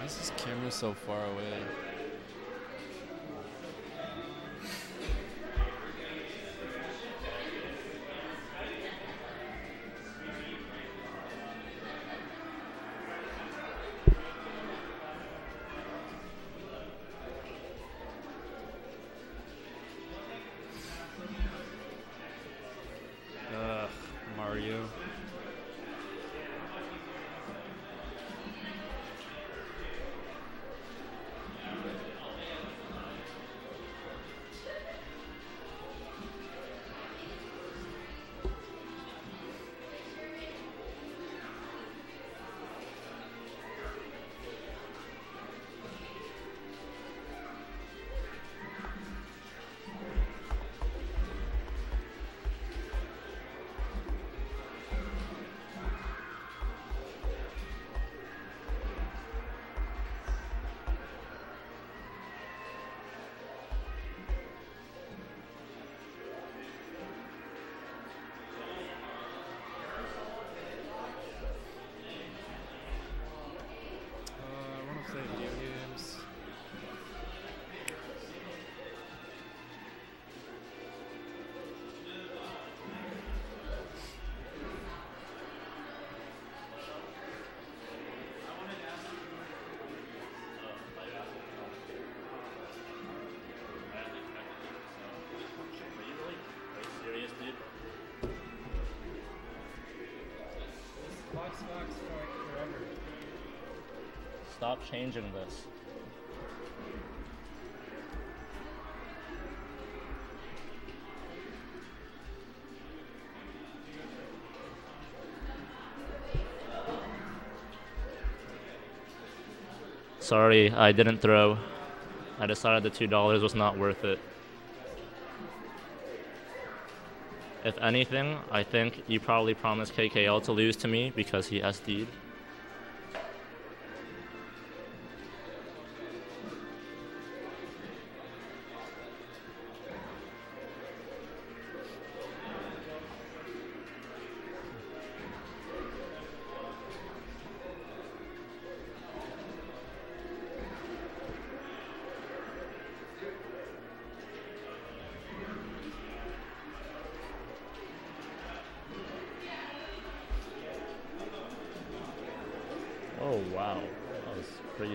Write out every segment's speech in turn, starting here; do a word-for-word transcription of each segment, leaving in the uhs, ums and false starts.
is this camera so far away? Ugh, Mario. Play video games. Box box for forever. Stop changing this. Sorry, I didn't throw. I decided the two dollars was not worth it. If anything, I think you probably promised K K L to lose to me because he S D'd. Oh wow, that was crazy.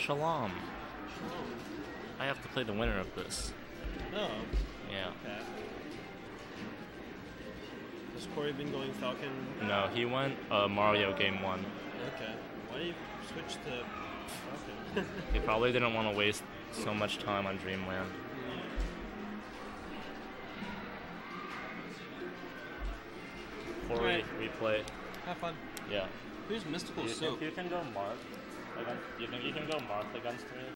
Shalom. I have to play the winner of this. Oh, Yeah. okay. Has Corey been going Falcon? No, he went uh, Mario game one. Okay. Why do you switch to Falcon? He probably didn't want to waste so much time on Dreamland. Corey, Alright. replay. Have fun. Yeah. Who's Mystical You Soup? think you can go Mark? Against, you think you can go Mark against me?